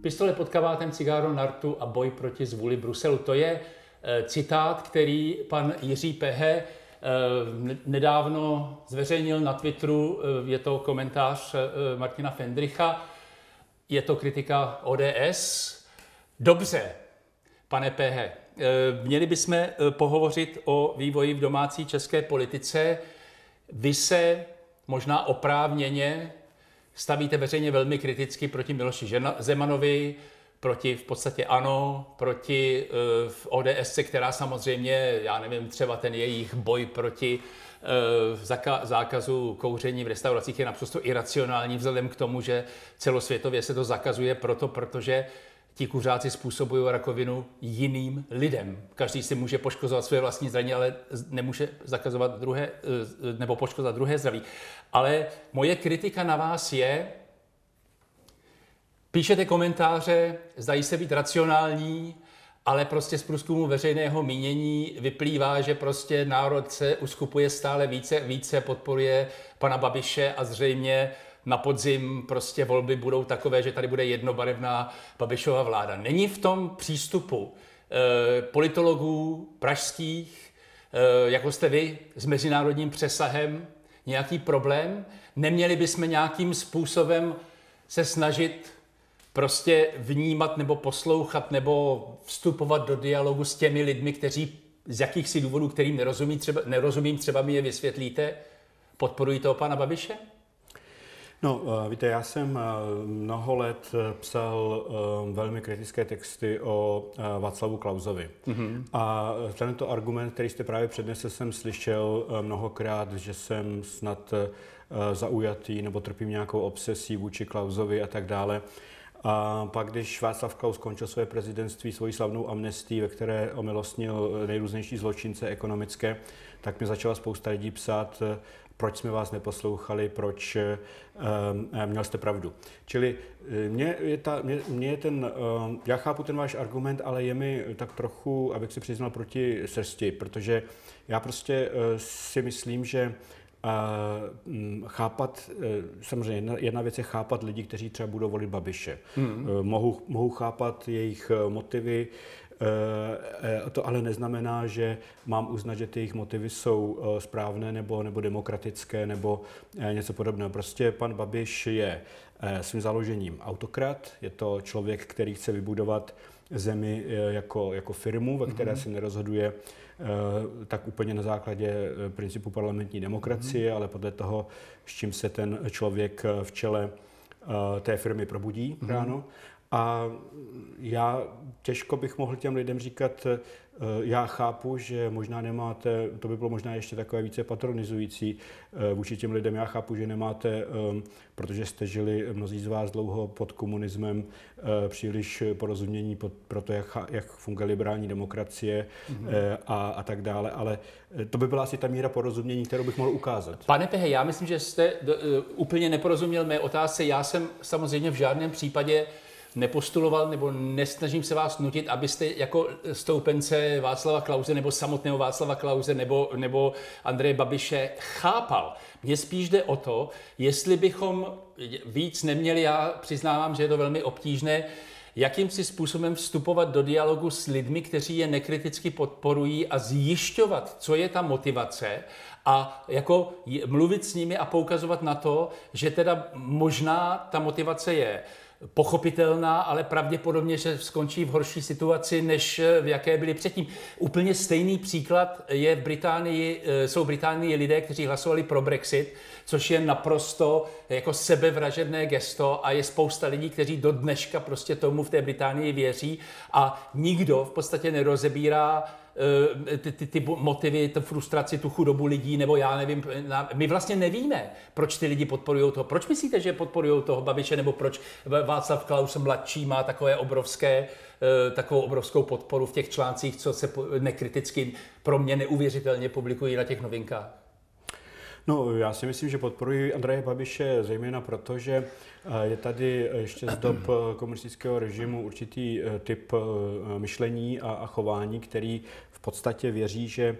Pistole pod kabátem, cigáro na rtu a boj proti zvůli Bruselu. To je citát, který pan Jiří Pehe nedávno zveřejnil na Twitteru. Je to komentář Martina Fendricha. Je to kritika ODS. Dobře, pane Pehe, měli bychom pohovořit o vývoji v domácí české politice. Vy se možná oprávněně stavíte veřejně velmi kriticky proti Miloši Zemanovi, proti v podstatě ANO, proti ODS, která samozřejmě, já nevím, třeba ten jejich boj proti zákazu kouření v restauracích je naprosto iracionální vzhledem k tomu, že celosvětově se to zakazuje protože ti kuřáci způsobují rakovinu jiným lidem. Každý si může poškozovat své vlastní zdraví, ale nemůže zakazovat druhé nebo poškozovat druhé zdraví. Ale moje kritika na vás je, píšete komentáře, zdají se být racionální, ale prostě z průzkumu veřejného mínění vyplývá, že prostě národ se uskupuje stále více podporuje pana Babiše a zřejmě na podzim prostě volby budou takové, že tady bude jednobarevná Babišova vláda. Není v tom přístupu politologů pražských, jako jste vy, s mezinárodním přesahem, nějaký problém? Neměli bychom nějakým způsobem se snažit prostě vnímat nebo poslouchat nebo vstupovat do dialogu s těmi lidmi, kteří z jakýchsi důvodů, kterým nerozumím, třeba mi je vysvětlíte, podporují toho pana Babiše? No, víte, já jsem mnoho let psal velmi kritické texty o Václavu Klausovi. Mm-hmm. A tento argument, který jste právě přednesl, jsem slyšel mnohokrát, že jsem snad zaujatý nebo trpím nějakou obsesí vůči Klausovi a tak dále. A pak, když Václav Klaus skončil své prezidentství svojí slavnou amnestii, ve které omilostnil nejrůznější zločince ekonomické, tak mi začala spousta lidí psát, proč jsme vás neposlouchali, proč měl jste pravdu. Čili já chápu ten váš argument, ale je mi tak trochu, abych se přiznal, proti srsti, protože já prostě si myslím, že chápat, samozřejmě jedna věc je chápat lidi, kteří třeba budou volit Babiše. Mohu chápat jejich motivy, to ale neznamená, že mám uznat, že ty jejich motivy jsou správné nebo demokratické nebo něco podobného. Prostě pan Babiš je svým založením autokrat, je to člověk, který chce vybudovat zemi jako firmu, ve které se nerozhoduje tak úplně na základě principu parlamentní demokracie, ale podle toho, s čím se ten člověk v čele té firmy probudí ráno. A já těžko bych mohl těm lidem říkat, já chápu, že možná nemáte, to by bylo možná ještě takové více patronizující vůči těm lidem, já chápu, že nemáte, protože jste žili mnozí z vás dlouho pod komunismem, příliš porozumění pro to, jak funguje liberální demokracie a tak dále, ale to by byla asi ta míra porozumění, kterou bych mohl ukázat. Pane Pehe, já myslím, že jste úplně neporozuměl mé otázce. Já jsem samozřejmě v žádném případě nepostuloval nebo nesnažím se vás nutit, abyste jako stoupence Václava Klause nebo samotného Václava Klause nebo Andreje Babiše chápal. Mně spíš jde o to, jestli bychom víc neměli, já přiznávám, že je to velmi obtížné, jakýmsi způsobem vstupovat do dialogu s lidmi, kteří je nekriticky podporují a zjišťovat, co je ta motivace a jako mluvit s nimi a poukazovat na to, že teda možná ta motivace je pochopitelná, ale pravděpodobně, že skončí v horší situaci, než v jaké byli předtím. Úplně stejný příklad je v Británii, jsou v Británii lidé, kteří hlasovali pro Brexit, což je naprosto jako sebevražedné gesto a je spousta lidí, kteří do dneška prostě tomu v té Británii věří a nikdo v podstatě nerozebírá ty motivy, tu frustraci, tu chudobu lidí, nebo já nevím, my vlastně nevíme, proč ty lidi podporují toho. Proč myslíte, že podporují toho Babiše, nebo proč Václav Klaus mladší má takovou obrovskou podporu v těch článcích, co se nekriticky pro mě neuvěřitelně publikují na těch Novinkách? No, já si myslím, že podporuji Andreje Babiše zejména proto, že je tady ještě z dob komunistického režimu určitý typ myšlení a chování, který v podstatě věří, že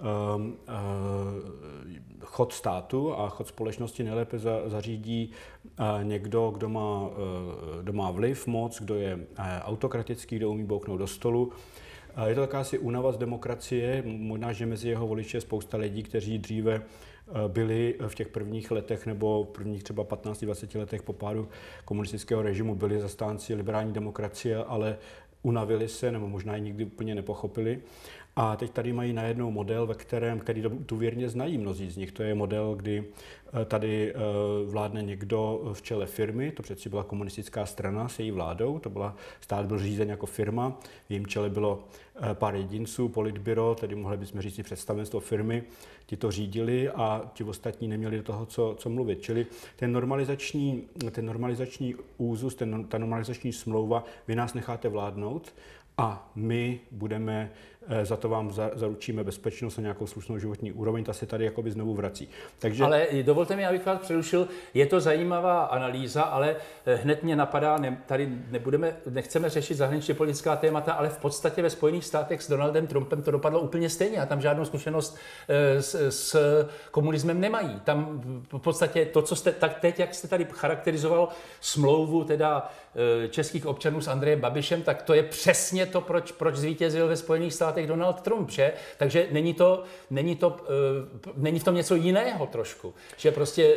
chod státu a chod společnosti nejlépe zařídí někdo, kdo má vliv, moc, kdo je autokratický, kdo umí bouknout do stolu. Je to taká asi únava z demokracie, možná, že mezi jeho voliči je spousta lidí, kteří dříve byli v těch prvních letech nebo prvních třeba 15-20 letech po pádu komunistického režimu byli zastánci liberální demokracie, ale unavili se nebo možná ji nikdy úplně nepochopili. A teď tady mají najednou model, který důvěrně znají mnozí z nich. To je model, kdy tady vládne někdo v čele firmy, to přeci byla komunistická strana s její vládou, stát byl řízen jako firma, v jejím čele bylo pár jedinců, politbyro, tedy mohli bychom říct si představenstvo firmy, ti to řídili a ti ostatní neměli do toho, co mluvit. Čili ten normalizační úzus, ta normalizační smlouva, vy nás necháte vládnout, a my za to vám zaručíme bezpečnost a nějakou slušnou životní úroveň, ta se tady jakoby znovu vrací. Takže... Ale dovolte mi, abych vás přerušil, je to zajímavá analýza, ale hned mě napadá, tady nechceme řešit zahraničně politická témata, ale v podstatě ve Spojených státech s Donaldem Trumpem to dopadlo úplně stejně a tam žádnou zkušenost s komunismem nemají. Tam v podstatě to, co jste tak teď, jak jste tady charakterizoval smlouvu teda českých občanů s Andrejem Babišem, tak to je přesně to, proč zvítězil ve Spojených státech Donald Trump, že? Takže není v tom něco jiného trošku, že prostě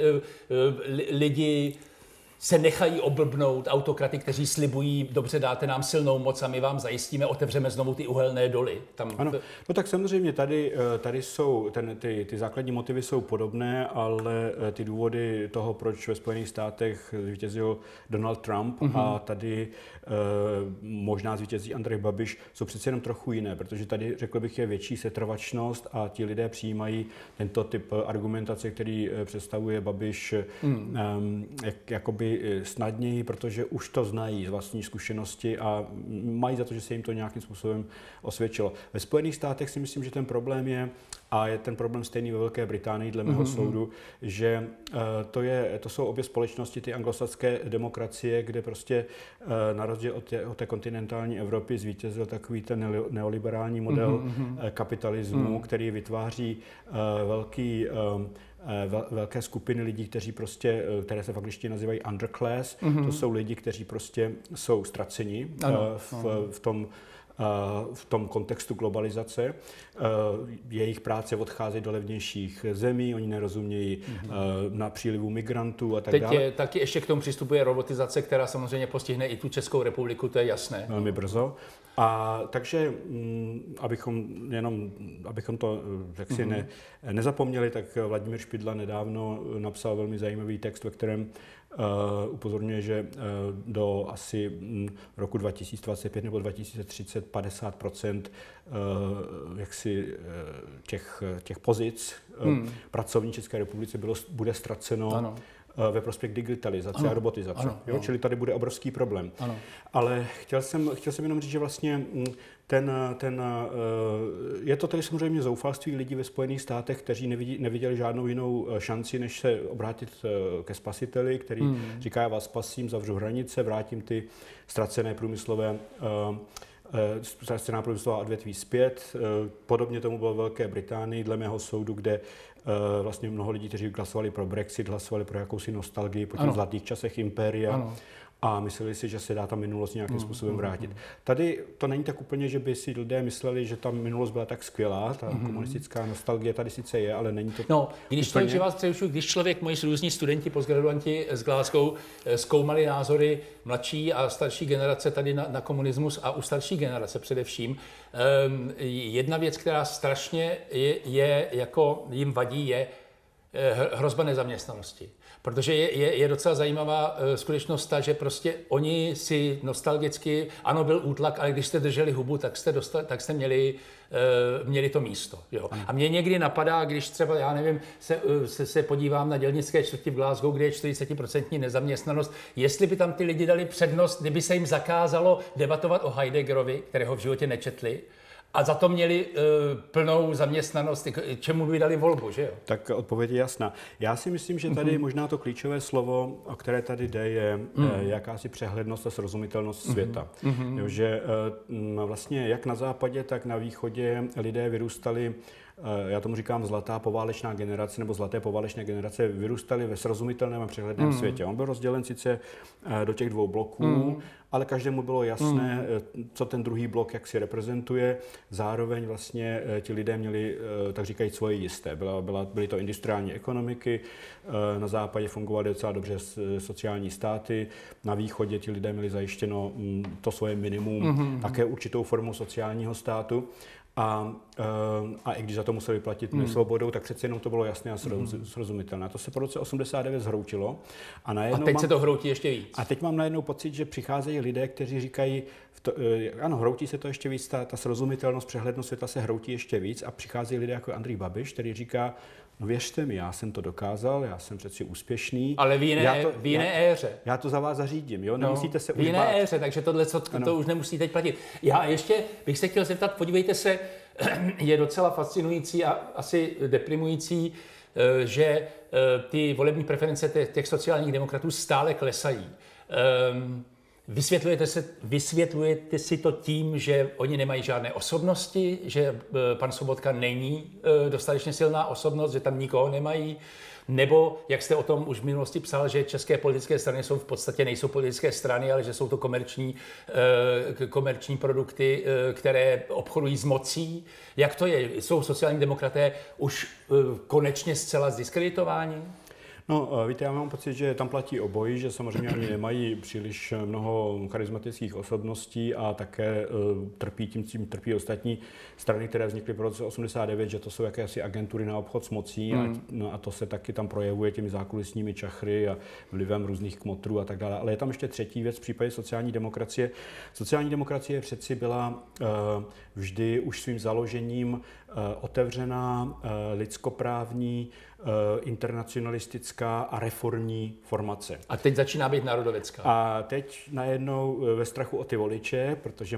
lidi se nechají oblbnout autokraty, kteří slibují, dobře, dáte nám silnou moc a my vám zajistíme, otevřeme znovu ty uhelné doly. Ano, no tak samozřejmě tady jsou, ty základní motivy jsou podobné, ale ty důvody toho, proč ve Spojených státech zvítězil Donald Trump a tady možná zvítězí Andrej Babiš, jsou přece jenom trochu jiné, protože tady, řekl bych, je větší setrvačnost a ti lidé přijímají tento typ argumentace, který představuje Babiš jakoby snadněji, protože už to znají z vlastní zkušenosti a mají za to, že se jim to nějakým způsobem osvědčilo. Ve Spojených státech si myslím, že ten problém je, a je ten problém stejný ve Velké Británii, dle mého soudu, že to jsou obě společnosti, ty anglosaské demokracie, kde prostě na rozdíl od té kontinentální Evropy zvítězil takový ten neoliberální model kapitalismu, který vytváří velké skupiny lidí, které se v angličtině nazývají underclass. To jsou lidi, kteří prostě jsou ztraceni v tom kontextu globalizace. Jejich práce odchází do levnějších zemí, oni nerozumějí na přílivu migrantů a tak dále. Teď taky ještě k tomu přistupuje robotizace, která samozřejmě postihne i tu Českou republiku, to je jasné. Velmi brzo. A takže, abychom to jaksi nezapomněli, tak Vladimír Špidla nedávno napsal velmi zajímavý text, ve kterém upozorňuje, že do asi roku 2025 nebo 2030 50% těch pozic pracovní České republice bude ztraceno ve prospěch digitalizace a robotizace. Čili tady bude obrovský problém. Ano. Ale chtěl jsem jenom říct, že vlastně je to tedy samozřejmě zoufalství lidí ve Spojených státech, kteří neviděli žádnou jinou šanci, než se obrátit ke spasiteli, který říká, já vás spasím, zavřu hranice, vrátím ty ztracená průmyslová odvětví zpět. Podobně tomu bylo v Velké Británii, dle mého soudu, kde vlastně mnoho lidí, kteří hlasovali pro Brexit, hlasovali pro jakousi nostalgii po těch zlatých časech impéria a mysleli si, že se dá ta minulost nějakým způsobem vrátit. Tady to není tak úplně, že by si lidé mysleli, že ta minulost byla tak skvělá, ta komunistická nostalgie tady sice je, ale není to Když člověk, moji různí studenti, postgraduanti z Glasgow zkoumali názory mladší a starší generace tady na komunismus a u starší generace především, jedna věc, která strašně jako jim vadí, je hrozba nezaměstnanosti. Protože je docela zajímavá skutečnost ta, že prostě oni si nostalgicky, ano, byl útlak, ale když jste drželi hubu, tak jste měli to místo. Jo. A mě někdy napadá, když třeba, já nevím, se podívám na dělnické čtvrti v Glasgow, kde je 40% nezaměstnanost, jestli by tam ty lidi dali přednost, kdyby se jim zakázalo debatovat o Heideggerovi, kterého v životě nečetli, A za to měli plnou zaměstnanost, čemu by dali volbu, že jo? Tak odpověď je jasná. Já si myslím, že tady možná to klíčové slovo, o které tady jde, je jakási přehlednost a srozumitelnost světa. Jo, že vlastně jak na západě, tak na východě lidé vyrůstali, já tomu říkám zlatá poválečná generace nebo zlaté poválečné generace, vyrůstali ve srozumitelném a přehledném světě. On byl rozdělen sice do těch dvou bloků, ale každému bylo jasné, co ten druhý blok jak si reprezentuje. Zároveň vlastně ti lidé měli, tak říkajíc, svoje jisté. Byly to industriální ekonomiky, na západě fungovaly docela dobře sociální státy, na východě ti lidé měli zajištěno to svoje minimum, také určitou formu sociálního státu. A i když za to museli platit svobodou, tak přece jenom to bylo jasné a srozumitelné. To se po roce 89 zhroutilo. A teď se to hroutí ještě víc. A teď mám najednou pocit, že přicházejí lidé, kteří říkají, ano, hroutí se to ještě víc, ta srozumitelnost, přehlednost světa se hroutí ještě víc a přicházejí lidé jako Andrej Babiš, který říká, no věřte mi, já jsem to dokázal, já jsem přeci úspěšný. Ale v jiné éře. Já to za vás zařídím, jo? Nemusíte se v jiné éře, takže to už nemusí teď platit. Já ještě bych se chtěl zeptat, podívejte se, je docela fascinující a asi deprimující, že ty volební preference těch sociálních demokratů stále klesají. Vysvětlujete si to tím, že oni nemají žádné osobnosti, že pan Sobotka není dostatečně silná osobnost, že tam nikoho nemají, nebo, jak jste o tom už v minulosti psal, že české politické strany v podstatě nejsou politické strany, ale že jsou to komerční produkty, které obchodují s mocí. Jak to je? Jsou sociální demokraté už konečně zcela zdiskreditováni? No, víte, já mám pocit, že tam platí obojí, že samozřejmě oni nemají příliš mnoho charismatických osobností a také trpí ostatní strany, které vznikly v roce 89, že to jsou jakési agentury na obchod s mocí a to se taky tam projevuje těmi zákulisními čachry a vlivem různých kmotrů a tak dále. Ale je tam ještě třetí věc v případě sociální demokracie. Sociální demokracie přeci byla vždy už svým založením otevřená, lidskoprávní, internacionalistická a reformní formace. A teď začíná být národovecká. A teď najednou ve strachu o ty voliče,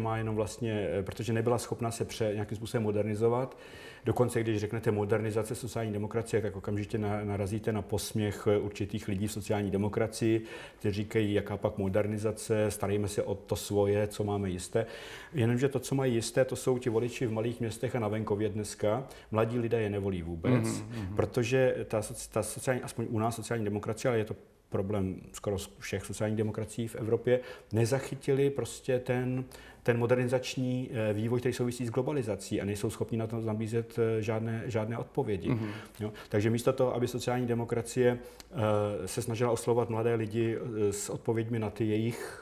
protože nebyla schopna se nějakým způsobem modernizovat. Dokonce, když řeknete modernizace sociální demokracie, tak okamžitě narazíte na posměch určitých lidí v sociální demokracii, kteří říkají, jaká pak modernizace, starejme se o to svoje, co máme jisté. Jenomže to, co mají jisté, to jsou ti voliči v malých městech a na venkově dneska. Mladí lidé je nevolí vůbec, protože ta sociální, aspoň u nás sociální demokracie, ale je to problém skoro všech sociálních demokracií v Evropě, nezachytili prostě ten modernizační vývoj, který souvisí s globalizací a nejsou schopni na to nabízet žádné odpovědi. Jo? Takže místo toho, aby sociální demokracie se snažila oslovovat mladé lidi s odpověďmi na ty jejich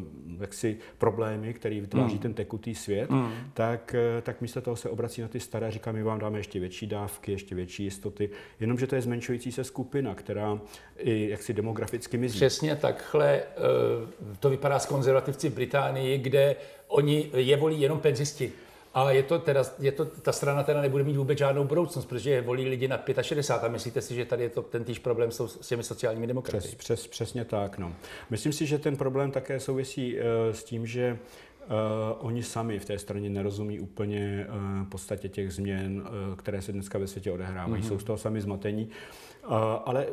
problémy, který vytváří ten tekutý svět, tak místo toho se obrací na ty staré, říká, my vám dáme ještě větší dávky, ještě větší jistoty, jenomže to je zmenšující se skupina, která i jaksi demograficky mizí. Přesně takhle to vypadá s konzervativci v Británii, kde oni je volí jenom penzisti. A ta strana teda nebude mít vůbec žádnou budoucnost, protože je volí lidi nad 65. A myslíte si, že tady je to ten týž problém s těmi sociálními demokraty? Přesně tak, no. Myslím si, že ten problém také souvisí s tím, že oni sami v té straně nerozumí úplně podstatě těch změn, které se dneska ve světě odehrávají. Jsou z toho sami zmatení. Ale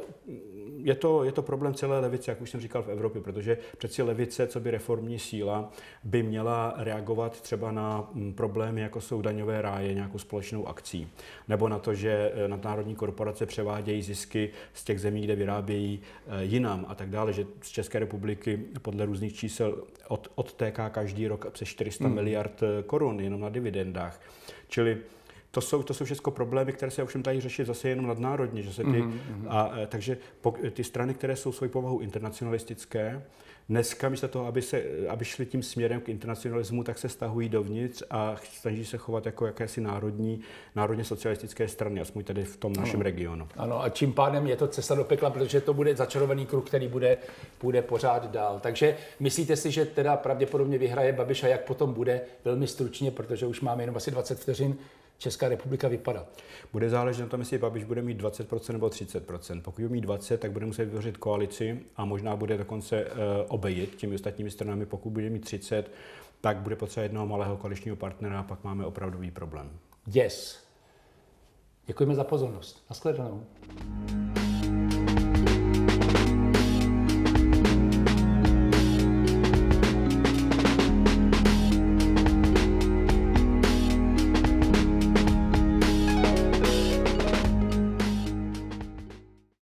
je to problém celé levice, jak už jsem říkal, v Evropě, protože přeci levice, co by reformní síla, by měla reagovat třeba na problémy, jako jsou daňové ráje, nějakou společnou akcí, nebo na to, že nadnárodní korporace převádějí zisky z těch zemí, kde vyrábějí jinam a tak dále, že z České republiky podle různých čísel odtéká každý rok přes 400 miliard korun jenom na dividendách. Čili to jsou všechno problémy, které se ovšem dají řešit zase jenom nadnárodně, že se takže ty strany, které jsou svou povahou internacionalistické, dneska místo toho, aby šli tím směrem k internacionalismu, tak se stahují dovnitř a snaží se chovat jako jakési národně socialistické strany, aspoň tady v tom našem regionu. Ano, a čím pádem je to cesta do pekla, protože to bude začarovaný kruh, který bude pořád dál. Takže myslíte si, že teda pravděpodobně vyhraje Babiš a jak potom bude, velmi stručně, protože už máme jenom asi 20 vteřin, Česká republika vypadá? Bude záležet na tom, jestli Babiš bude mít 20% nebo 30%. Pokud bude mít 20, tak bude muset vytvořit koalici a možná bude dokonce obejít těmi ostatními stranami. Pokud bude mít 30, tak bude potřeba jednoho malého koaličního partnera a pak máme opravdový problém. Yes. Děkujeme za pozornost. Nashledanou.